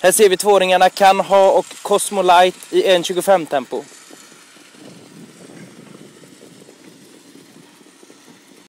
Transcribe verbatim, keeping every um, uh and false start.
Här ser vi tvåringarna Kan Ha och Cosmolite i en tjugofem tempo.